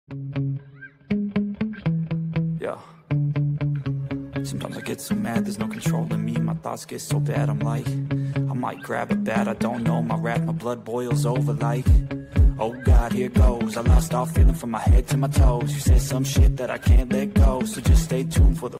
Yeah. Sometimes I get so mad, there's no controlling me. My thoughts get so bad, I'm like, I might grab a bat, I don't know. My wrath, my blood boils over like, oh God, here goes. I lost all feeling from my head to my toes. You said some shit that I can't let go, so just stay tuned for the